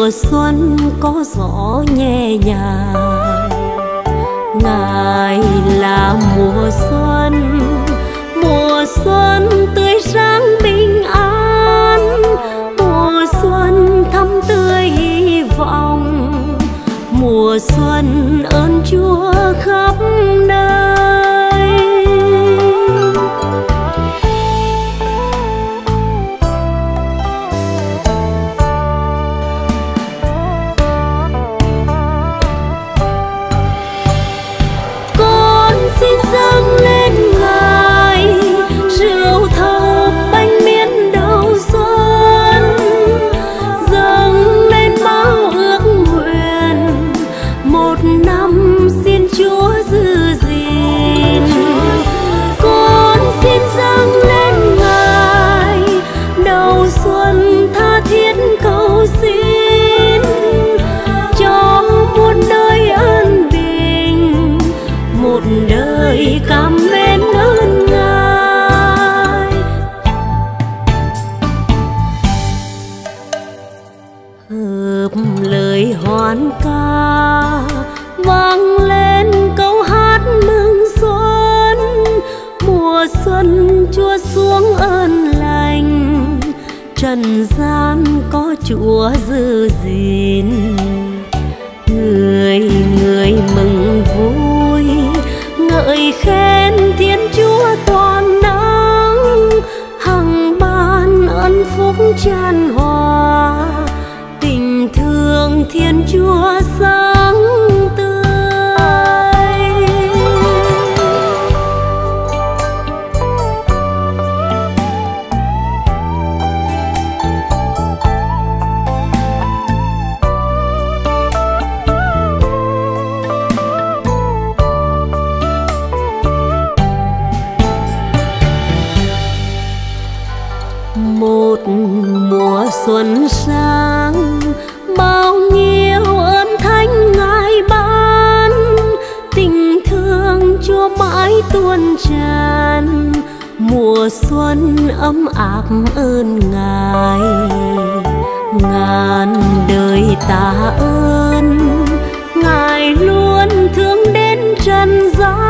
mùa xuân có gió nhẹ nhàng. Ngài là mùa xuân tươi sáng bình an, mùa xuân thắm tươi hy vọng, mùa xuân ơn Chúa khắp nơi. Con xin dâng lên Ngài rượu thơm bánh miến đầu xuân, dâng lên bao ước nguyện một năm xin Chúa giữ gìn. Con xin dâng lên Ngài đầu xuân tha thiết cầu xin, cho muôn đời an bình, một đời cảm mến ơn Ngài. Hợp lời hoan ca vang lên câu hát mừng xuân, mùa xuân Chúa xuống ơn lành, trần gian có Chúa giữ gìn. Người người mừng vui ngợi khen Thiên Chúa toàn năng, hằng ban ân phúc tràn hòa, tình thương Thiên Chúa sáng tươi. Một mùa xuân sang bao nhiêu ơn thánh Ngài ban, tình thương Chúa mãi tuôn tràn, mùa xuân ấm áp ơn Ngài. Ngàn đời tạ ơn Ngài luôn thương đến trần gian,